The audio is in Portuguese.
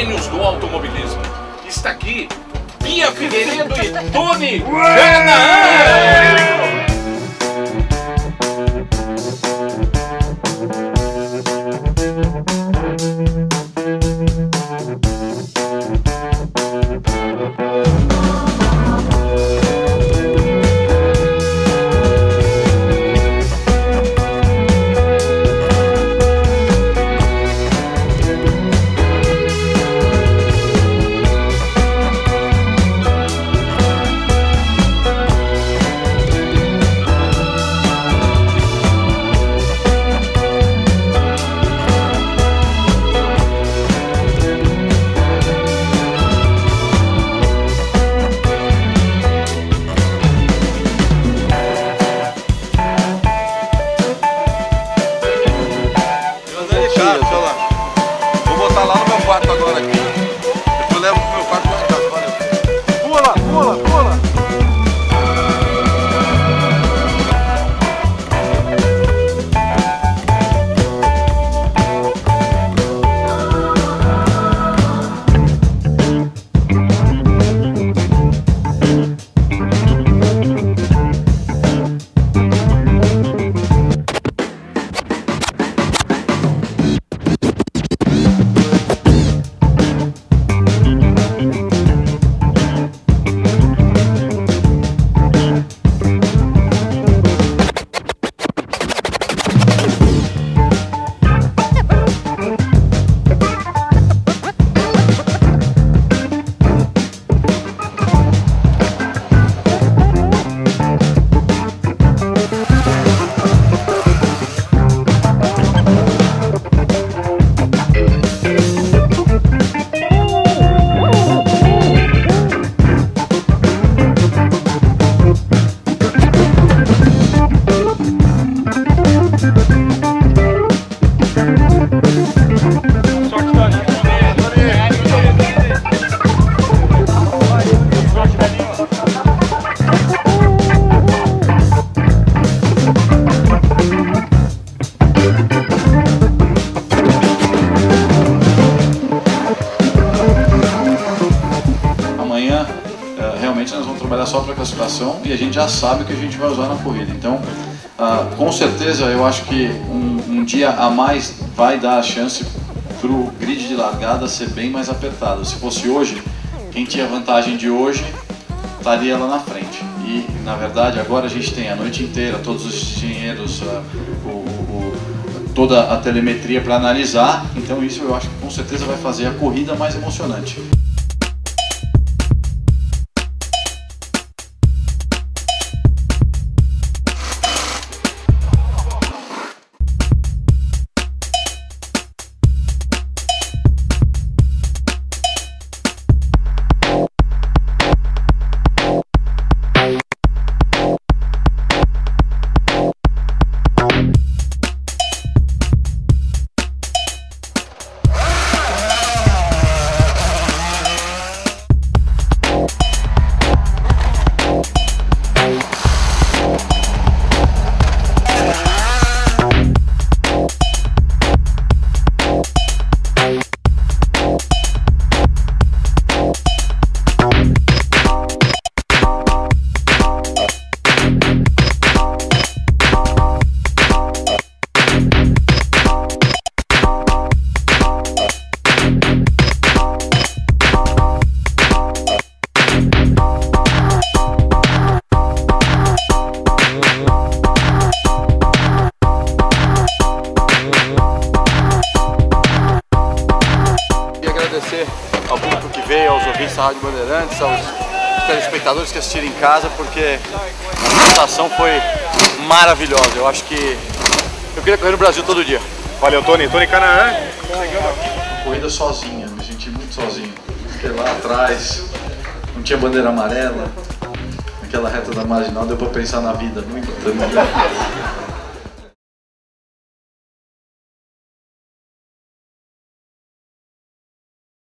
gênios do automobilismo. Está aqui Bia Figueiredo e Tony Kanaan. Vou botar lá no meu quarto agora aqui. Depois eu levo pro meu quarto lá em casa. Valeu. Pula, pula, pula. Realmente nós vamos trabalhar só para a classificação e a gente já sabe o que a gente vai usar na corrida. Então, com certeza, eu acho que um dia a mais vai dar a chance para o grid de largada ser bem mais apertado. Se fosse hoje, quem tinha vantagem de hoje estaria lá na frente. E, na verdade, agora a gente tem a noite inteira, todos os engenheiros, toda a telemetria para analisar. Então isso eu acho que com certeza vai fazer a corrida mais emocionante. Agradecer ao público que veio, aos ouvintes da Rádio Bandeirantes, aos telespectadores que assistiram em casa, porque a sensação foi maravilhosa. Eu acho que eu queria correr no Brasil todo dia. Valeu, Tony. Tony Kanaan. Corrida sozinha, me senti muito sozinho. Fiquei lá atrás, não tinha bandeira amarela, naquela reta da marginal deu pra pensar na vida muito.